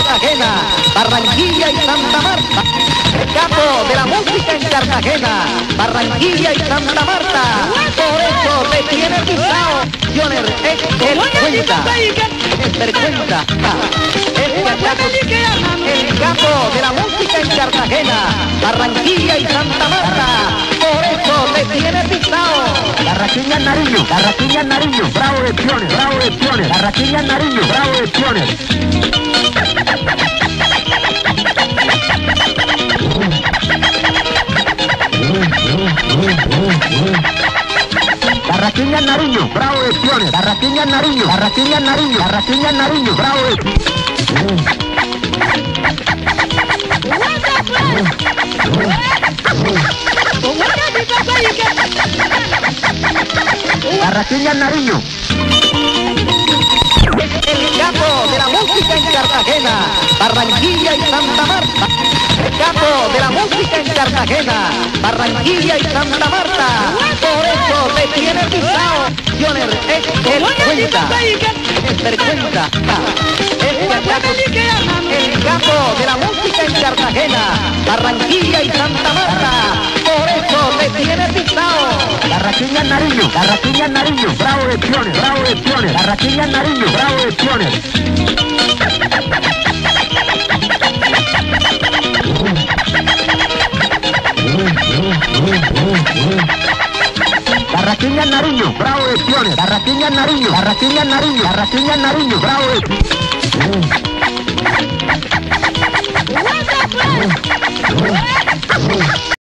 Cartagena, Barranquilla y Santa Marta. El capo de la música en Cartagena, Barranquilla y Santa Marta. Por eso te tiene pisado. Joner es el cuenta. Es cuenta. El capo de la música en Cartagena, Barranquilla y Santa Marta. Por eso te tiene pisado. Barranquilla Nariño, Barranquilla Nariño, bravo de Piones, bravo de Piones. Barranquilla Nariño, bravo de Piones. Barranquilla Nariño, bravo de Piones. Barranquilla Nariño, Barranquilla Nariño, Barranquilla Nariño, bravo de Barranquilla Nariño. El capo de la música en Cartagena, Barranquilla y Santa Marta. El capo de la música en Cartagena, Barranquilla y Santa Marta. Por eso te tiene pisado. Joner es el cuenta. Es cuenta. El capo de la música en Cartagena, Barranquilla y Santa Marta. Por eso te tiene pisado. Barranquilla Nariño, Barranquilla Nariño, bravo de Piones, bravo de Piones. Barranquilla Nariño, bravo de Piones. Barranquilla Nariño, bravo de Piones. Barranquilla Nariño, Barranquilla Nariño, Barranquilla Nariño, bravo de